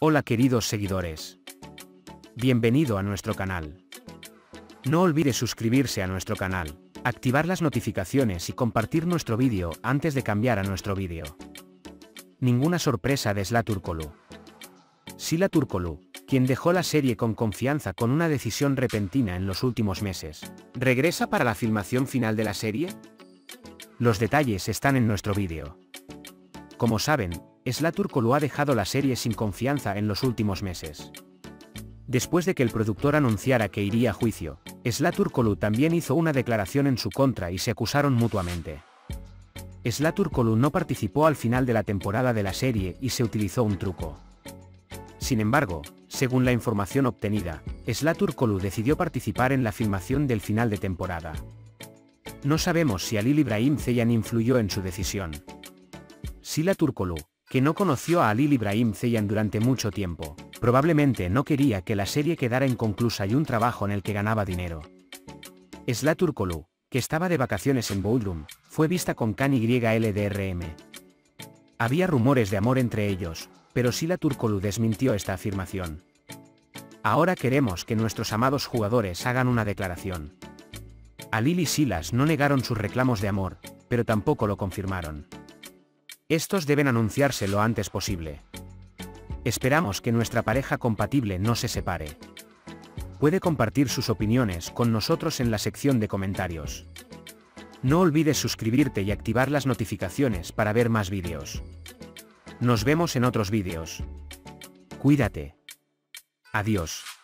Hola queridos seguidores. Bienvenido a nuestro canal. No olvides suscribirse a nuestro canal, activar las notificaciones y compartir nuestro vídeo antes de cambiar a nuestro vídeo. Ninguna sorpresa de Sıla Türkoğlu. Sıla Türkoğlu, quien dejó la serie con confianza con una decisión repentina en los últimos meses, ¿regresa para la filmación final de la serie? Los detalles están en nuestro vídeo. Como saben, Sıla Türkoğlu ha dejado la serie sin confianza en los últimos meses. Después de que el productor anunciara que iría a juicio, Sıla Türkoğlu también hizo una declaración en su contra y se acusaron mutuamente. Sıla Türkoğlu no participó al final de la temporada de la serie y se utilizó un truco. Sin embargo, según la información obtenida, Sıla Türkoğlu decidió participar en la filmación del final de temporada. No sabemos si Halil İbrahim Ceylan influyó en su decisión. Sıla Türkoğlu, que no conoció a Halil İbrahim Ceylan durante mucho tiempo, probablemente no quería que la serie quedara inconclusa y un trabajo en el que ganaba dinero. Sıla Türkoğlu, que estaba de vacaciones en Bodrum, fue vista con Can YLDRM. Había rumores de amor entre ellos, pero Sıla Türkoğlu desmintió esta afirmación. Ahora queremos que nuestros amados jugadores hagan una declaración. Halil y Silas no negaron sus reclamos de amor, pero tampoco lo confirmaron. Estos deben anunciarse lo antes posible. Esperamos que nuestra pareja compatible no se separe. Puede compartir sus opiniones con nosotros en la sección de comentarios. No olvides suscribirte y activar las notificaciones para ver más vídeos. Nos vemos en otros vídeos. Cuídate. Adiós.